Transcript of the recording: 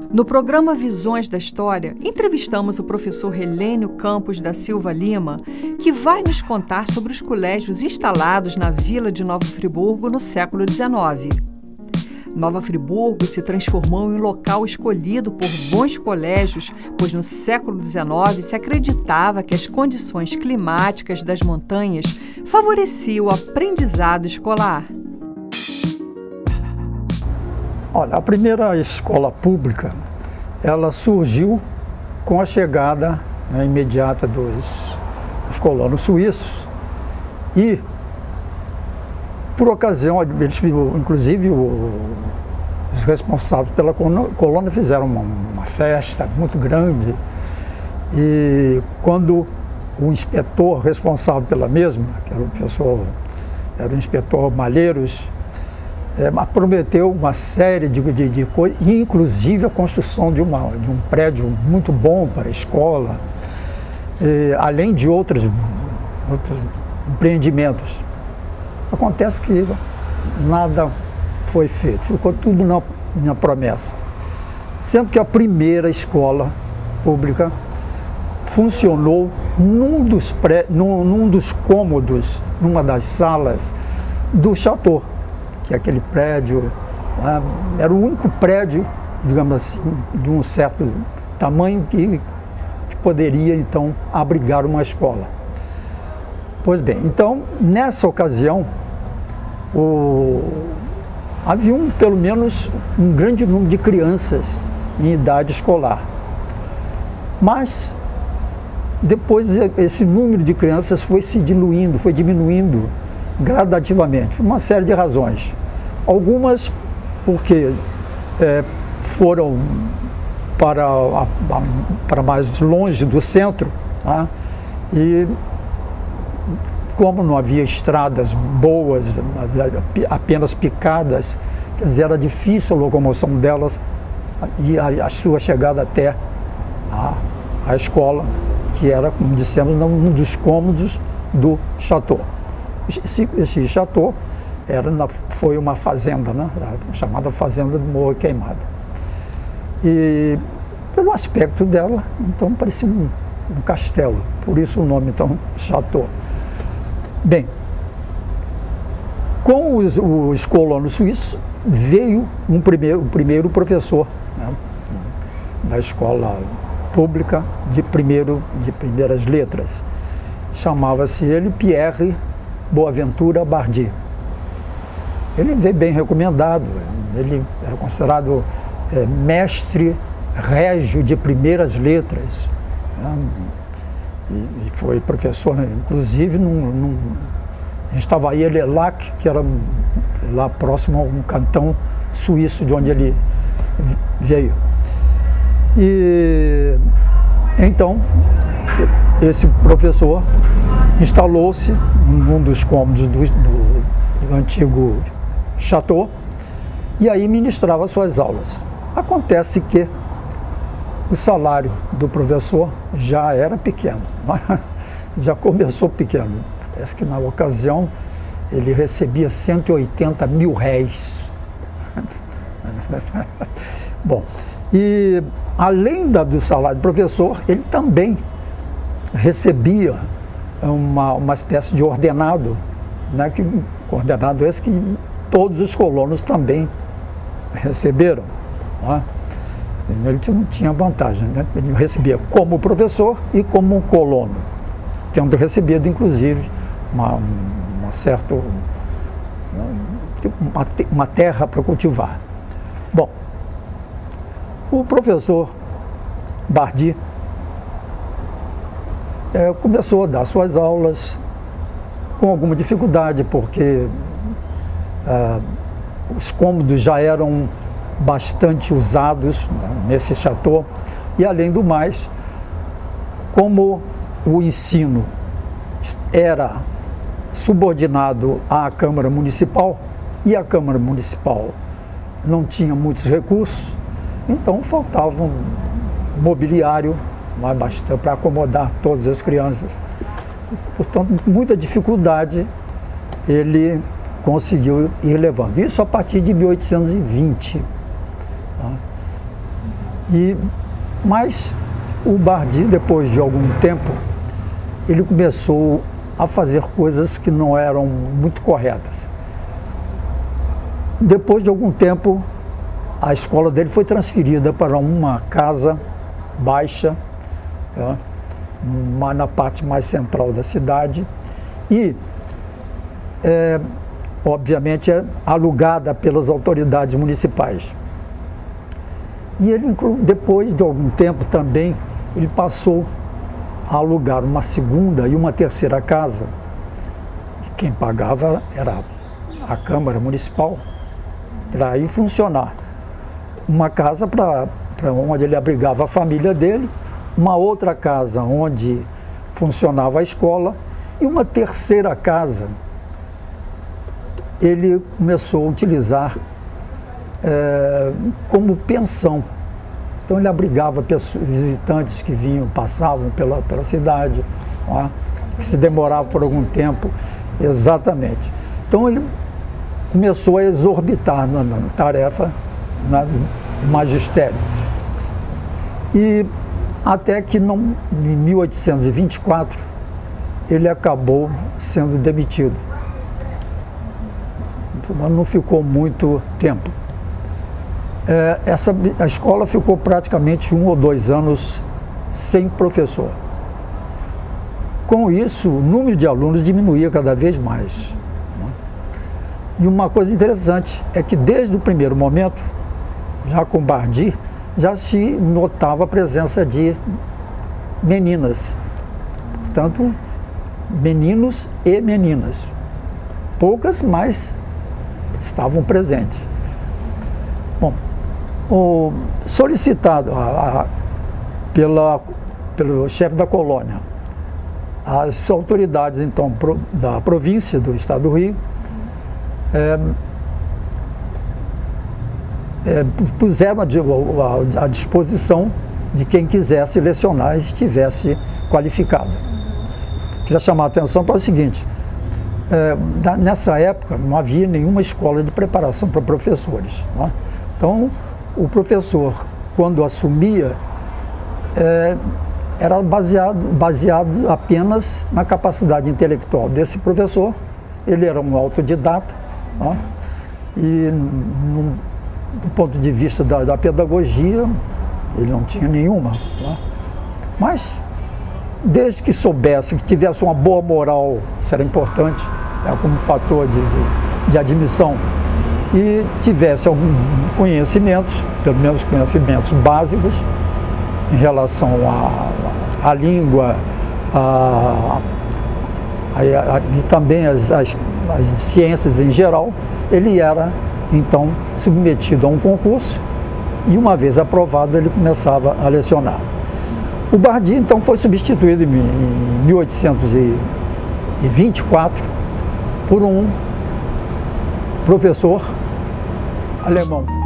No programa Visões da História, entrevistamos o professor Helênio Campos da Silva Lima, que vai nos contar sobre os colégios instalados na vila de Nova Friburgo no século XIX. Nova Friburgo se transformou em local escolhido por bons colégios, pois no século XIX se acreditava que as condições climáticas das montanhas favoreciam o aprendizado escolar. Olha, a primeira escola pública, ela surgiu com a chegada imediata dos colonos suíços e, por ocasião, eles, inclusive os responsáveis pela colônia fizeram uma festa muito grande e quando o inspetor responsável pela mesma, que era o inspetor Malheiros, prometeu uma série de coisas, inclusive a construção de um prédio muito bom para a escola, além de outros empreendimentos. Acontece que nada foi feito, ficou tudo na promessa. Sendo que a primeira escola pública funcionou num dos cômodos, numa das salas do Chateau, que é aquele prédio, era o único prédio, digamos assim, de um certo tamanho que poderia, então, abrigar uma escola. Pois bem, então, nessa ocasião, havia pelo menos um grande número de crianças em idade escolar. Mas, depois, esse número de crianças foi se diluindo, foi diminuindo gradativamente, por uma série de razões. Algumas porque foram para mais longe do centro, tá? E como não havia estradas boas, apenas picadas, quer dizer, era difícil a locomoção delas e a sua chegada até a escola, que era, como dissemos, um dos cômodos do Chateau. Esse Chateau foi uma fazenda, né? Chamada Fazenda do Morro Queimado. E pelo aspecto dela, então parecia um castelo, por isso o nome, então, Chateau. Bem, com os colonos suíços veio o primeiro professor, né, da escola pública de primeiras letras. Chamava-se ele Pierre Boaventura Bardi. Ele veio bem recomendado, ele era considerado mestre régio de primeiras letras, né? E foi professor, né? Inclusive, estava aí Lelac, que era lá próximo a um cantão suíço de onde ele veio. E então, esse professor instalou-se num dos cômodos do antigo Chateau e aí ministrava suas aulas. Acontece que o salário do professor já era pequeno, já começou pequeno. Parece que na ocasião ele recebia 180 mil réis. Bom, e além do salário do professor, ele também recebia uma espécie de ordenado, né, ordenado esse que todos os colonos também receberam, né? Ele não tinha vantagem, né? Ele recebia como professor e como colono, tendo recebido, inclusive, uma terra para cultivar. Bom, o professor Bardi começou a dar suas aulas com alguma dificuldade, porque os cômodos já eram bastante usados, né, nesse chateau, e além do mais, como o ensino era subordinado à Câmara Municipal e a Câmara Municipal não tinha muitos recursos, então faltava um mobiliário para acomodar todas as crianças. Portanto, muita dificuldade ele conseguiu ir levando. Isso a partir de 1820. Tá? Mas o Bardi, depois de algum tempo, ele começou a fazer coisas que não eram muito corretas. Depois de algum tempo, a escola dele foi transferida para uma casa baixa, na parte mais central da cidade e, obviamente, alugada pelas autoridades municipais. E ele, depois de algum tempo também, ele passou a alugar uma segunda e uma terceira casa. Quem pagava era a Câmara Municipal, para aí funcionar. Uma casa para onde ele abrigava a família dele, uma outra casa onde funcionava a escola e uma terceira casa ele começou a utilizar como pensão. Então ele abrigava visitantes que vinham, passavam pela cidade, que se demorava por algum tempo. Exatamente. Então ele começou a exorbitar na tarefa do magistério. E até que em 1824 ele acabou sendo demitido. Então não ficou muito tempo. A escola ficou praticamente 1 ou 2 anos sem professor. Com isso, o número de alunos diminuía cada vez mais. E uma coisa interessante é que desde o primeiro momento, já com Bardi, já se notava a presença de meninas. Portanto, meninos e meninas. Poucas, mas estavam presentes. Bom, solicitado pelo chefe da colônia, as autoridades, então, da província do estado do Rio, puseram à disposição de quem quisesse lecionar e estivesse qualificado. Queria chamar a atenção para o seguinte: nessa época não havia nenhuma escola de preparação para professores, né? Então, o professor, quando assumia, era baseado apenas na capacidade intelectual desse professor. Ele era um autodidata, né? E do ponto de vista da pedagogia, ele não tinha nenhuma, né? Mas, desde que soubesse, que tivesse uma boa moral, isso era importante, como fator de admissão, e tivesse alguns conhecimentos, pelo menos conhecimentos básicos, em relação à língua, e também as ciências em geral, ele era, então, submetido a um concurso e, uma vez aprovado, ele começava a lecionar. O Bardi, então, foi substituído em 1824 por um professor alemão.